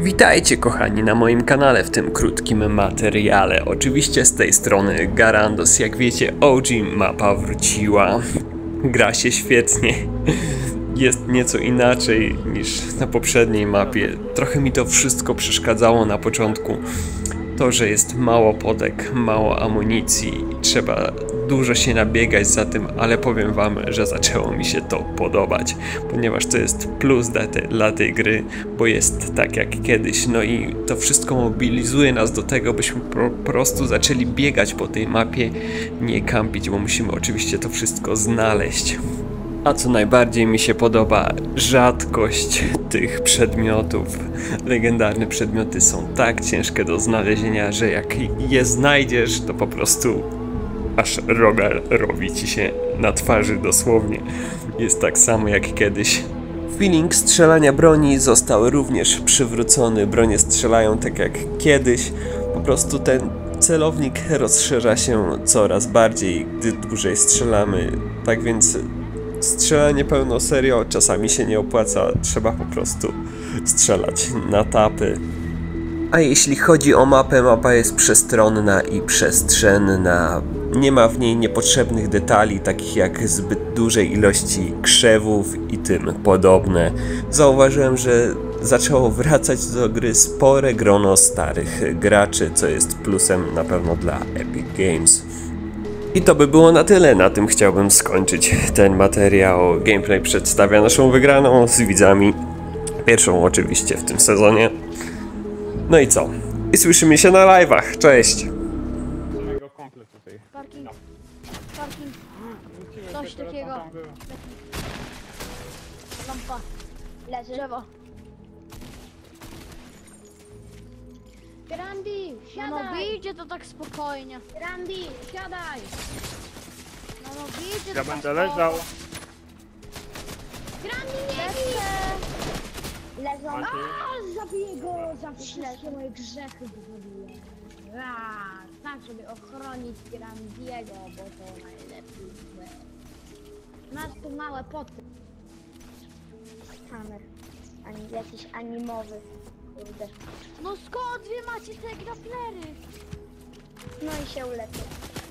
Witajcie kochani na moim kanale w tym krótkim materiale. Oczywiście z tej strony Garandos. Jak wiecie, OG mapa wróciła. Gra się świetnie. Jest nieco inaczej niż na poprzedniej mapie. Trochę mi to wszystko przeszkadzało na początku. To, że jest mało podek, mało amunicji, trzeba dużo się nabiegać za tym, ale powiem wam, że zaczęło mi się to podobać, ponieważ to jest plus dla tej gry, bo jest tak jak kiedyś, no i to wszystko mobilizuje nas do tego, byśmy po prostu zaczęli biegać po tej mapie, nie kampić, bo musimy oczywiście to wszystko znaleźć. A co najbardziej mi się podoba, rzadkość tych przedmiotów. Legendarne przedmioty są tak ciężkie do znalezienia, że jak je znajdziesz, to po prostu aż rogal robi ci się na twarzy dosłownie. Jest tak samo jak kiedyś. Feeling strzelania broni został również przywrócony. Bronie strzelają tak jak kiedyś. Po prostu ten celownik rozszerza się coraz bardziej, gdy dłużej strzelamy. Tak więc strzelanie pełno serio czasami się nie opłaca, trzeba po prostu strzelać na tapy. A jeśli chodzi o mapę, mapa jest przestronna i przestrzenna. Nie ma w niej niepotrzebnych detali, takich jak zbyt dużej ilości krzewów i tym podobne. Zauważyłem, że zaczęło wracać do gry spore grono starych graczy, co jest plusem na pewno dla Epic Games. I to by było na tyle, na tym chciałbym skończyć ten materiał. Gameplay przedstawia naszą wygraną z widzami, pierwszą oczywiście w tym sezonie. No i co? I słyszymy się na live'ach, cześć! Mojego komplet tutaj. Parking. Parking. Coś takiego. Lampa. Leży. Drzewo. Grandi, No siadaj! bijcie to tak spokojnie. Grandi, siadaj! No bijcie to Ja tak będę leżał. Grandi, nie bij! Leżą. A, zabiję go za wszystkie moje grzechy zrobiłem. Tak, żeby ochronić Grandiego, bo to najlepiej. Masz tu małe poty. Kamer. Jakiś animowy. Kurde. No skąd wy macie te graplery? No i się uleczył.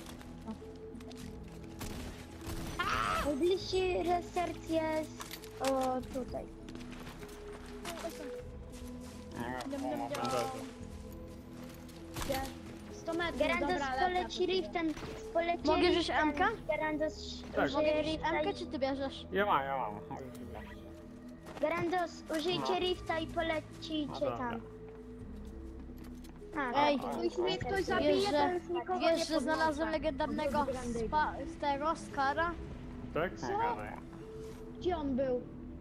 Najbliższy research jest tutaj. Gdzie? 100 metrów, Garandos dobra, poleci riftem. Poleci Mogę wziąć riftem. M-ka? Garandos Tak. użyje Mogę wziąć rifta. M-kę czy ty bierzesz? Ja mam. Garandos użyjcie No. rifta i polecicie dobra. tam. Ej, jeśli mnie ktoś Wiesz, zabije, to że, już nikogo wiesz, nie że znalazłem legendarnego z tego, Skara? Tak? Nie gadaj. Gdzie on był?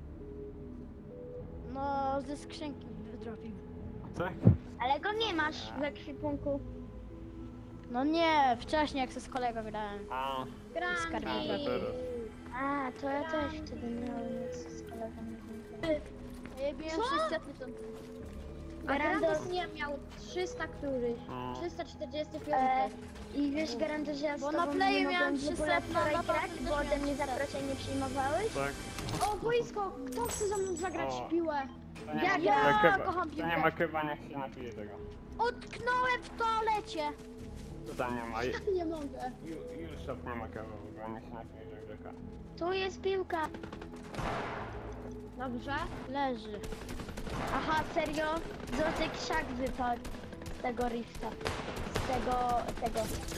No, ze skrzynki wytropił. Tak? Ale go nie masz w ekwipunku. No nie, wcześniej jak ze z kolegą grałem. A, Grandi. teraz. A, to ja też wtedy miałem nic z kolegami. Ja biłem 600 Garandos nie miał 300 któryś, No. 345. I wiesz, Garandos, że ja z Bo tobą na playu nie miałem mogłem w 300, ogóle wczoraj na grać, też bo ode miałem mnie 300. zaproszeń nie przyjmowałeś. Tak? O, boisko! Kto chce ze mną zagrać O. w piłę? To nie Ja- ma- ja to chyba- kocham To piłkę. nie ma chyba, niech się napije tego. Utknąłem w toalecie! Tutaj nie ma. Nie mogę. Już shop nie ma kawy w ogóle, niech się napije Grzecha. Tu jest piłka. Dobrze? Leży. Aha, serio? Złoty krzak wypadł z tego rifta. Z tego.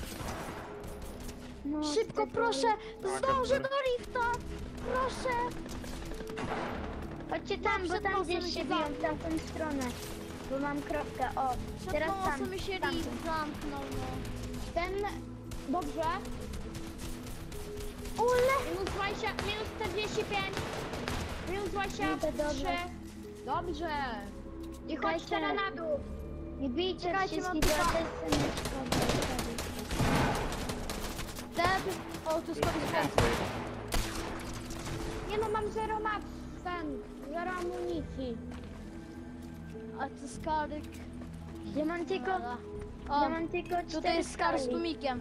No, z Szybko, tego proszę! Tak, Zdążę dobrze. do lifta! Proszę! Chodźcie tam, bo Przed tam nosem gdzieś mi się się biją, w zamknął. tamtą stronę. Bo mam kropkę, o. Przed Teraz tam, nosem mi się tamtą. lift zamknął, no. Ten... Dobrze. Minus 20, minus 45. Minus 23. Idę, dobra. Dobrze. I chodź Czekajcie. teraz na dół. Nie bijcie Czekajcie, wszystkich, mam bo ja pytanie. też chcę mieć kropkę. Dead. O, tu skąd Nie no, mam 0 max. Zero amunicji. A tu skaryk. Ja mam tylko, O, ja mam tylko 4 tutaj jest skar z skali. tłumikiem.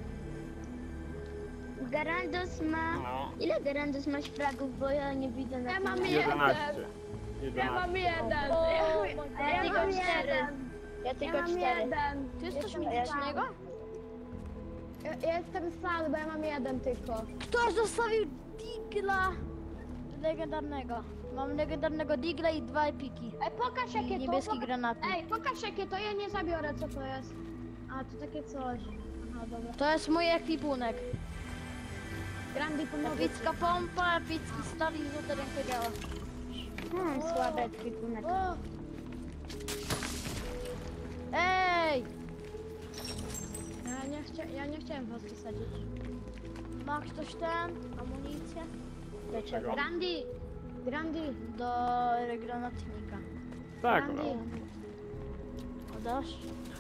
Garandos ma... No. Ile Garandos masz fragów, bo ja nie widzę na Ja tym mam mapie. 11. I Ja mam jeden. Ja tylko 4. Ja Ja tylko mam 4. jeden. Ty jest coś Jestem- mitycznego? Ja jestem sam, bo ja mam jeden tylko. Ktoś zostawił digla legendarnego. Mam legendarnego digla i 2 epiki. Ej, pokaż jakie I to. niebieski granatnik. Ej, pokaż jakie to, ja nie zabiorę, co to jest. A, to takie coś. Aha, dobra. To jest mój ekwipunek. Grandi pomogę ci. Epicka pompa, epicki stal i złote rękodzieła. Słaby ekwipunek. O! Ej! Ja nie chciałem was wysadzić. Ma ktoś ten? Amunicję? Czego? Grandi, Do granatnika. Tak, Grandi. no. Oddasz?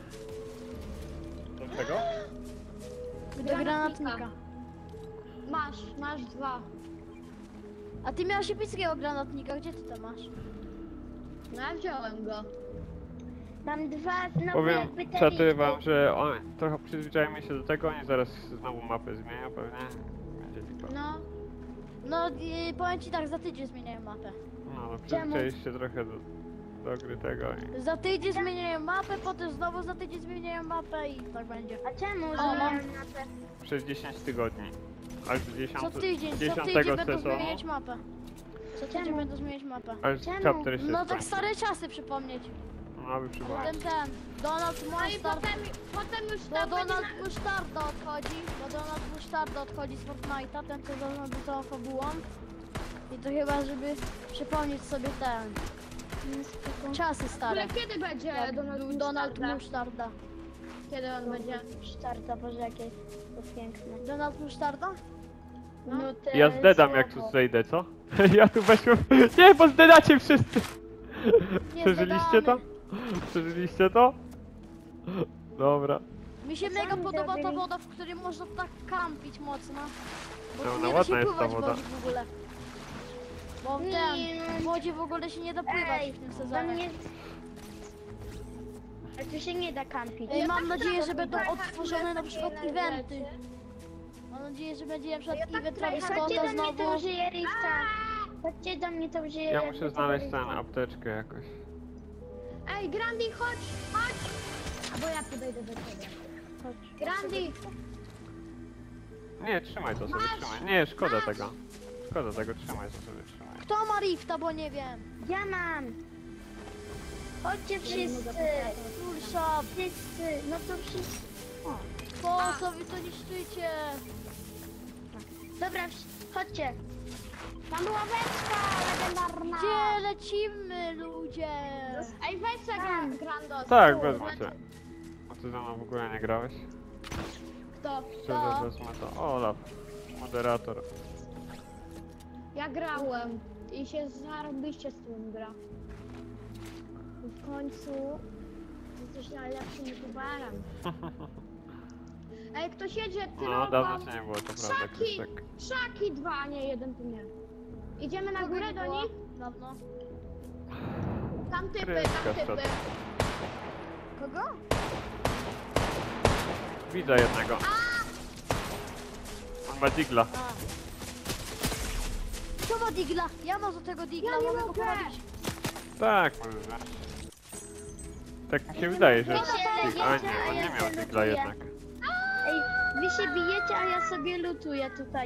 Do czego? Do granatnika. Masz 2. A ty miałeś epickiego granatnika, gdzie ty to masz? No ja wziąłem go. Mam 2 znowu Powiem jakby te czaty liczby. wam, że trochę przyzwyczajmy się do tego, oni zaraz znowu mapę zmienią pewnie. Będzie lipa. No, No i powiem ci tak, za tydzień zmieniają mapę. No, przyzwyczailiście trochę do gry tego i... Za tydzień zmieniają mapę, potem znowu za tydzień zmieniają mapę i tak będzie. A czemu O, zmieniam mam- mapę? Przez 10 tygodni. Aż do 10, Co tydzień 10 będą sezonu. zmieniać mapę. Co tydzień Czemu? będą zmieniać mapę. Aż Czemu? chapter się No tak skończy. stare czasy przypomnieć. No, aby przypomnieć. Potem Donald no i Mustard. potem już Bo tam będzie Donald Musztarda odchodzi, z Fortnite'a, ten co zarządza całą fabułą. I to chyba, żeby przypomnieć sobie ten czasy stare. Ale kiedy będzie Jak był Donald Musztarda. Kiedy on będzie? Sztarta, Boże, jakie to piękne. Donald Musztarda? No. Nuty, Ja zdedam jak tu słowo. zejdę, co? Ja tu weźmy... Nie, bo zdedacie wszyscy! Nie Przeżyliście to? zdadamy. Przeżyliście to? Dobra. Mi się Co mega oni podoba ta zrobili? woda, w której można tak kampić mocno. Bo No, tu no nie da się ładna jest ta pływać w woda. wodzie w ogóle. Bo w w wodzie w ogóle się nie da pływać Ej, w tym tam sezonie. jest... A tu się nie da kampić. Ej, mam tak nadzieję, samo że będą tak odtworzone na przykład takie eventy. rzeczy. Mam nadzieję, że będzie na przykład Ja tak event trochę- Travis Chodźcie Scotta do mnie, znowu. to użyję rifta. Chodźcie do mnie, to użyję Ja jakby muszę tego znaleźć rifta. tę apteczkę jakoś. Ej, Grandi, chodź! Albo ja podejdę do ciebie. Grandi! Nie, trzymaj to sobie, trzymaj. Nie, szkoda tego. Szkoda tego, trzymaj to sobie, trzymaj. Kto ma rifta, bo nie wiem. Ja mam. Chodźcie wszyscy. Tulsa, Wszyscy, no to wszyscy. po co wy to niszczycie? Dobra, chodźcie. Tam ławeczka legendarna! Gdzie lecimy, ludzie? Ej, weź se Grandos. Tak, tu, wezmę leci- cię. A ty ze mną w ogóle nie grałeś? Kto? Szczerze wezmę to. Olaf, moderator. Ja grałem i się zarobiście z tym gra. I w końcu jesteś najlepszym youtuberem. Ej, ktoś jedzie No, drogą. dawno cię nie było, to prawda, Krzaki! Krzysztek. Krzaki 2, a nie jeden tu nie. Idziemy na górę do nich? Dawno. Tam typy, Kryska tam typy. wszedł. Kogo? Widzę jednego. On ma digla. A. Kto ma digla? Ja mam do tego digla, Ja nie mogę go mogę. poradzić. Tak, może. Tak mi się wydaje, że... Wy się A bijecie, nie, a on ja nie miał się digla lutuję. jednak. Ej, wy się bijecie, a ja sobie lutuję tutaj.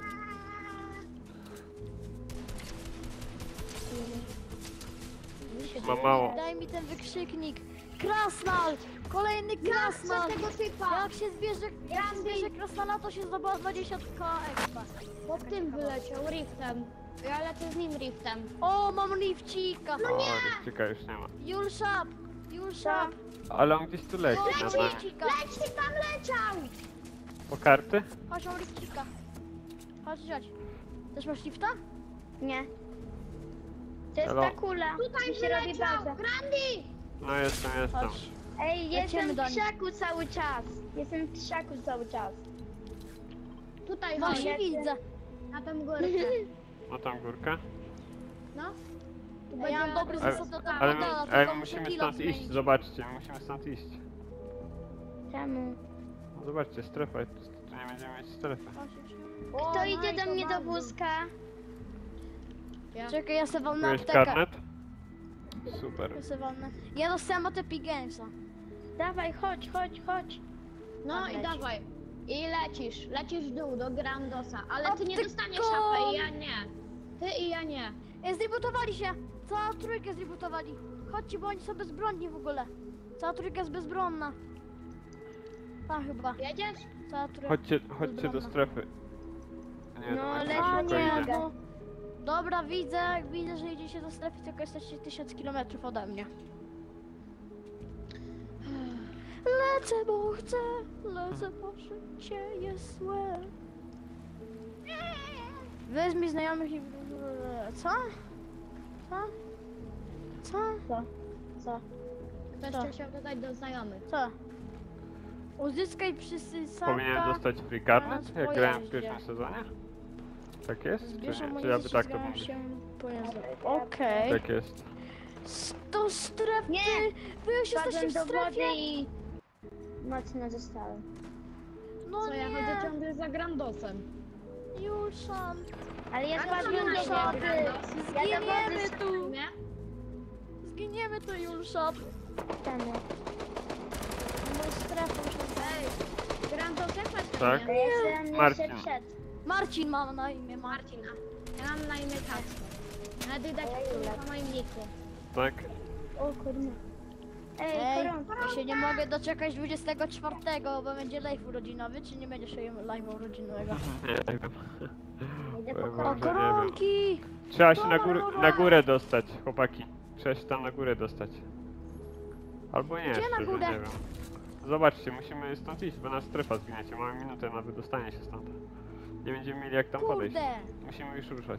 Ma mało. Daj mi ten wykrzyknik. Krasnal! Kolejny krasnal! tego typa. Jak się zbierze krasnala, to się zdobywa 20k expa. Pod tym wyleciał riftem. Ja lecę z nim riftem. O, mam lifcika! O, Rifcika już nie ma. Julszap! Julszap! Ale on gdzieś tu leci. O, No, mam no. lifcika! Leci, tam leciał! Po karty? Chodź, mam lifcika. Chodź, chodź. Też masz lifta? Nie. To jest Halo? ta kula. Tutaj Mi się robi wyleciał! baza. Grandi! No jestem. Chodź. Ej, Lecimy jestem w do nich. krzaku cały czas. Jestem w krzaku cały czas. Tutaj chodź. Właśnie widzę. Na tę górkę. Ma tam górkę. No. Tu Ja mam dobry Ale- zasad do tego Ale, modela, ale tylko my muszę musimy kilo stąd iść, zmienić. zobaczcie, my musimy stąd iść. Czemu? No zobaczcie, strefa, tu nie będziemy mieć strefy. O, Kto idzie do nice, mnie do bardzo. wózka? Ja. Czekaj, ja sobie wam na Byłeś aptekę. karnet? Super. Wysyłane. Ja dostałem od Epic Gamesa. Dawaj, chodź. No Tam i leci. dawaj. I lecisz w dół do Grandosa, ale A ty nie ty dostaniesz kon! HP i ja nie. Ty i ja nie. Zrebootowali się! Cała trójkę zrebootowali. Chodźcie, bo oni są bezbronni w ogóle. Cała trójka jest bezbronna. Tam chyba. Jedziesz? Cała trójka. Chodźcie do Bezbronna. strefy. Nie, No, to ale A szybko nie, idzie. no. Dobra, widzę, że idziecie do strefy, tylko jesteście 1000 km ode mnie. Lecę, bo chcę, lecę, bo życie jest złe. Weź znajomych i... Co? Co? Co? Co? Ktoś Co? cię chciał dodać do znajomych. Co? Uzyskaj przysysanka. Powinienem dostać free carnet, jak grałem w pojeździe. pierwszym sezonie? Tak jest? Czy Zbierz nie? Czy amunicję, ja by tak to ścigałem mówił? się pojazdu. Okej. Tak jest. Do strefy! Nie! Wy już jesteście Wpadłem w do wody strefie! i mocno zostałem. No Co, ja chodzę nie! ciągle za Grandosem. Juszan! Ale ja Ale spadłem do Szady, wody. Ja do zginiemy wody tu. spadłem, nie? Zginiemy to, Julszan! Czemu? Do strefy muszę... Ej, Grandos, jak masz Tak? na imię? Marcin. Marcin mam na imię, Marcin, a ja mam na imię Kacper. Nawet dać na moim niku. Tak? O kurde. Ej, ja się nie mogę doczekać 24, bo będzie live urodzinowy, czy nie będzie się live urodzinowego? Nie wiem. Idę Powiem po wam, O, że nie wiem. koronki! Trzeba się na górę dostać, chłopaki. Trzeba się tam na górę dostać. Albo nie, Gdzie na szczerze, górę? nie wiem. Zobaczcie, musimy stąd iść, bo nas strefa zginiecie. Mamy minutę na wydostanie się stąd. Nie będziemy mieli jak tam podejść. Kurde! Musimy już ruszać.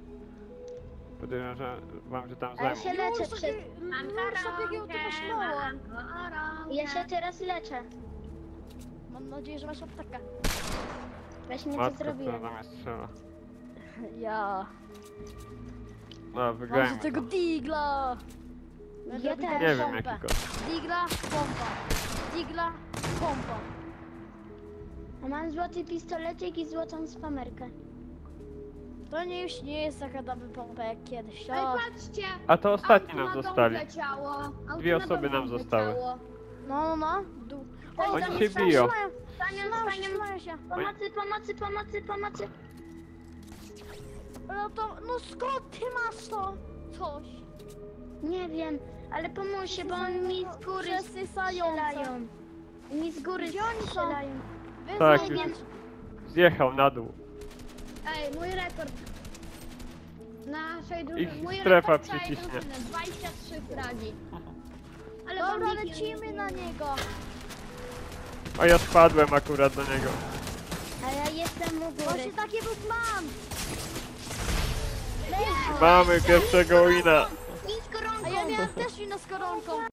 Podejrzewam, że tam A ja zajmą. się leczę Julszan, przed... Julszan, jakiego ty masz mało? Ja się teraz leczę. Mam nadzieję, że masz aptekę. Weź mi co Matka, co zrobiłem. tam jest strzela. Ja... No, Mam wygrajmy do tego to. digla! Będę Ja robił też. Nie wiem pompę. jaki kod. Digla, pompa. Digla, pompa. A mam złoty pistolecik i złotą spamerkę. To nie już nie jest taka dobra pompa jak kiedyś. Ej, O, patrzcie! A to ostatni nam Auto na dom zostali. wleciało. Auto Dwie na osoby dom nam zostały. wleciało. no. Dół. Oni tam się jest, biją. Strzelają się. Pomocy! No to, no skąd ty masz to? Coś. Nie wiem, ale pomóżcie, bo oni mi z góry Przesysające. strzelają. Mi z góry Gdzie oni są? strzelają. Tak, Wyznaj już mnie. zjechał na dół. Ej, mój rekord. Naszej Ich drużyny. Mój strefa rekord całej przyciśnie. drużyny, 23 fragi. Ale Dobra, bombiki lecimy na niego. A ja spadłem akurat do niego. A ja jestem u góry. Właśnie taki był plan. Mamy pierwszego wina. I z koronką. A ja miałem też inną z koronką.